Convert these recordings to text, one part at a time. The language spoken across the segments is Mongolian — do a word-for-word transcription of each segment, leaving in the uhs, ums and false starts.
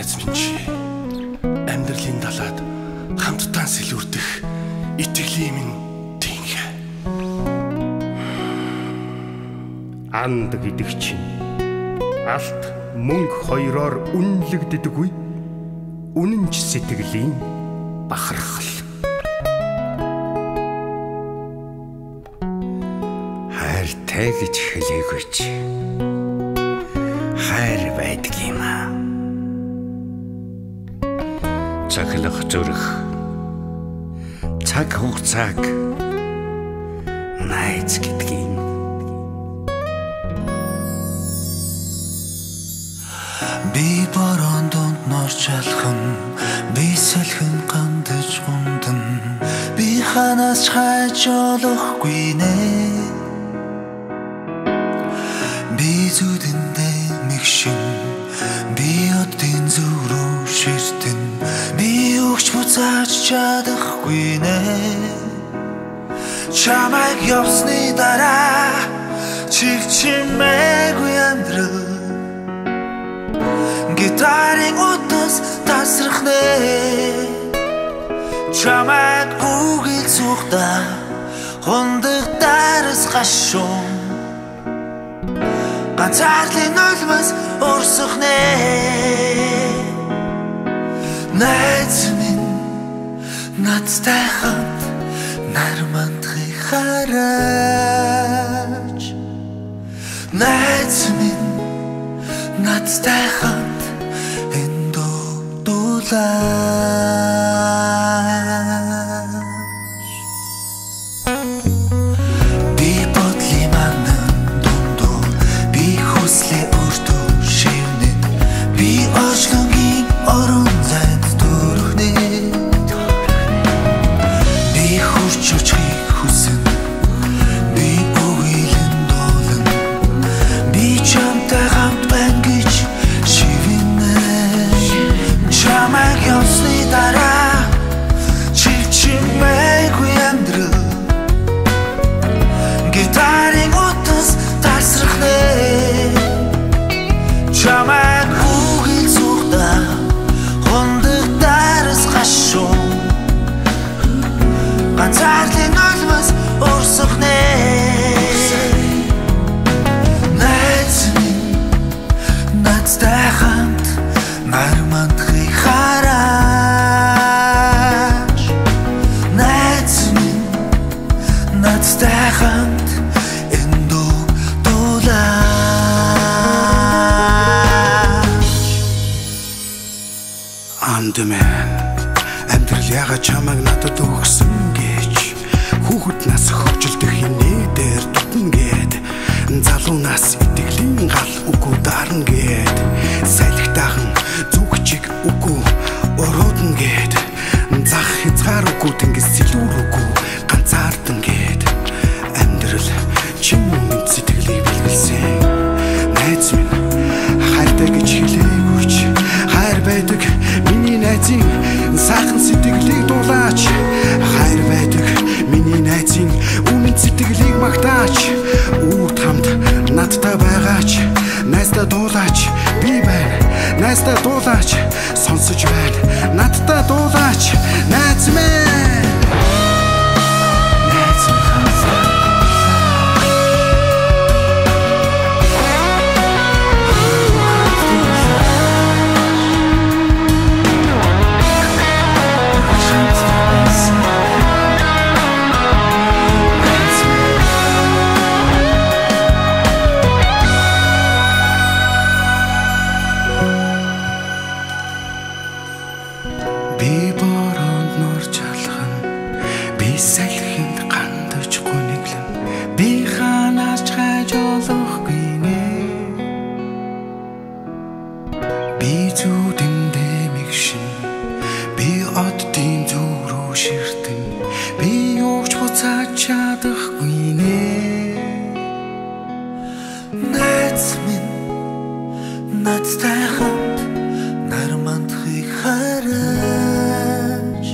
найз минь чи амьдралын далаад хамтдаа сэлүүрдэх итгэлийн минь тэнхэ. Анд гэдэг чинь алт мөнгө хоёроор үнэлэгддэггүй. Үнэн ч сэтгэлийн бахархал. Хайртай гэж хэлээгүй ч хайр байдаг юм аа. Цаглах зүрх цаг хугацааг найз гэдэг юм. Би борон донд норч алхан, би салхин гандаж гундан, би ханаас хайж олохгүй нэ. Би зүдэндээ мэгшин, би одын зүг рүү ширтэн, би өгч буцааж чадахгүй нэ. Чамайг явсны дараа чигчмээгүй амьдрал, гитарын утас тасрах нэ. Чамайг үгэл цухта хондог дарас гашуун, ганцаарлын нулимс урсах нэ. Найз минь надтай хамт нармандхыг хараач. Найз минь надтай хамт би бодлын манан дундуу, би хүслээ өртөө шивнэн, би очлонгийн орон зайд дөрөхнэ. Би хурч очихыг хүсэн, би өгөөлөн дуулан, би чамтай хамт байна гэж шивнэ. Чамайг явсны дараа чигчмээгүй амьдрал, гитарын утас тасрах нэ. Чамайг үгэл цухта хондог дарас гашуун, ганцаарлын нулимс урсах нэ. Найз минь надтай хамт нармандхыг хараач. Найз минь надтай хамт энэ дуу дуулаач. Андмэн амьдрал яга чамайг надад өгсөн гэж, хүүхэд нас хөвчлөлтөх хинээ дээр дутна гээд, залуу нас итгэлийн гал үгүй дарна гээд, салхитаахан зүгчиг үгүй уруудна гээд, зах хязгаар үгүй тэнгис сэлүүр үгүй ганцаардан гээд, амьдрал чиний сэтгэлийг бэлгэлсэн. Найз минь хайртай гэж хэлээгүй ч хайр байдаг миний найзын сайхан сэтгэлийг дуулаач. Хайр байдаг миний найзын үнэн сэтгэлийг магтаач. Үүд хамт надтай байгаач, найздаа дуулаач. Би байна, найздаа дуулаач. Сонсож байна, надтай дуулаач. Найз минь би бороонд норч алхан, би салхинд гандаж гуниглан, би ханаас хайж олохгүй нэ. Би зүдэндээ мэгшин, би оддын зүг рүү ширтэн, би юуч буцааж чадахгүй нэ. Найз минь надтай хамт нармандхыг хараач.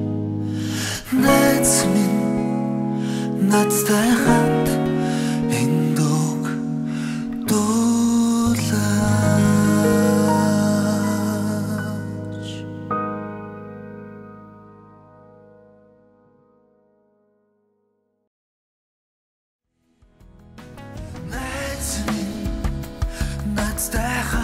Найз минь надтай хамт энэ дууг дуулаач. надтай